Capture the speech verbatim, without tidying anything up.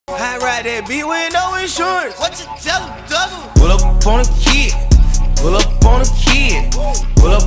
I ride that beat with no insurance. What you tell him, double? Pull up on a kid. Pull up on a kid. Pull up.